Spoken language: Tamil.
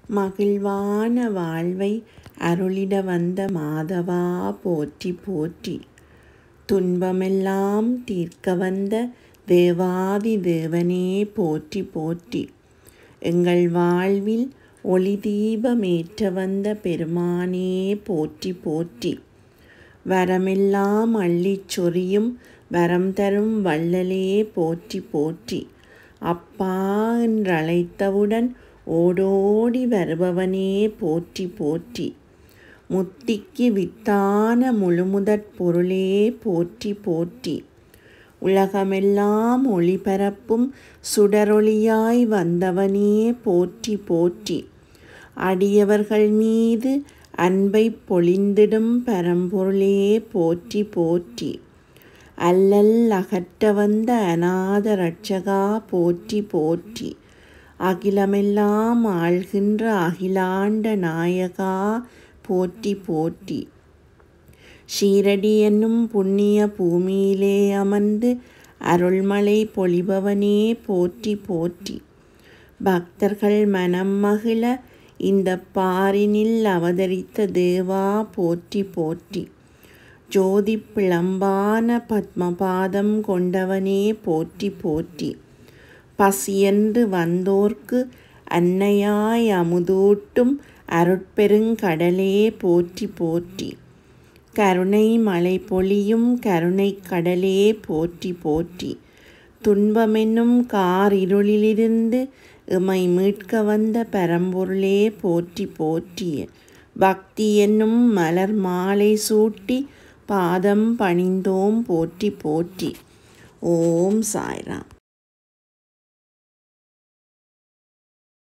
மகிழ்வான வாழ்வை அருளிட வந்த மாதவா போற்றி போற்றி. துன்பமெல்லாம் தீர்க்க வந்த தேவாதி தேவனே போற்றி போற்றி. எங்கள் வாழ்வில் ஒளி தீபமேற்ற வந்த பெருமானே போற்றி போற்றி. வரமெல்லாம் அள்ளிச் சொரியும் வரம் தரும் வள்ளலே போற்றி போற்றி. அப்பா என்றழைத்தவுடன் ஓடோடி வருபவனே போற்றி போற்றி. முத்திக்கு வித்தான முழுமுதற் பொருளே போற்றி போற்றி. உலகமெல்லாம் ஒளிபரப்பும் சுடரொளியாய் வந்தவனே போற்றி போற்றி. அடியவர்கள் மீது அன்பை பொழிந்திடும் பரம்பொருளே போற்றி போற்றி. அல்லல் அகற்ற வந்த அநாத ரட்சகா போற்றி போற்றி. அகிலமெல்லாம் ஆள்கின்ற அகிலாண்ட நாயகா போற்றி போற்றி. ஷீரடி என்னும் புண்ணிய பூமியிலே அமர்ந்து அருள்மழை பொழிபவனே போற்றி போற்றி. பக்தர்கள் மனம் மகிழ இந்த பாரினில் அவதரித்த தேவா போற்றி போற்றி. ஜோதி பிளம்பான பத்மபாதம் கொண்டவனே போற்றி போற்றி. பசியென்று வந்தோர்க்கு அன்னையாய் அமுதூட்டும் அருட்பெருங்கடலே போற்றி போற்றி. கருணை மழை பொழியும் கருணை கடலே போற்றி போற்றி. துன்பமென்னும் காரிருளிலிருந்து எமை மீட்க வந்த பரம்பொருளே போற்றி போற்றி. பக்தி என்னும் மலர் மாலை சூட்டி பாதம் பணிந்தோம் போற்றி போற்றி. ஓம் சாய் ராம்.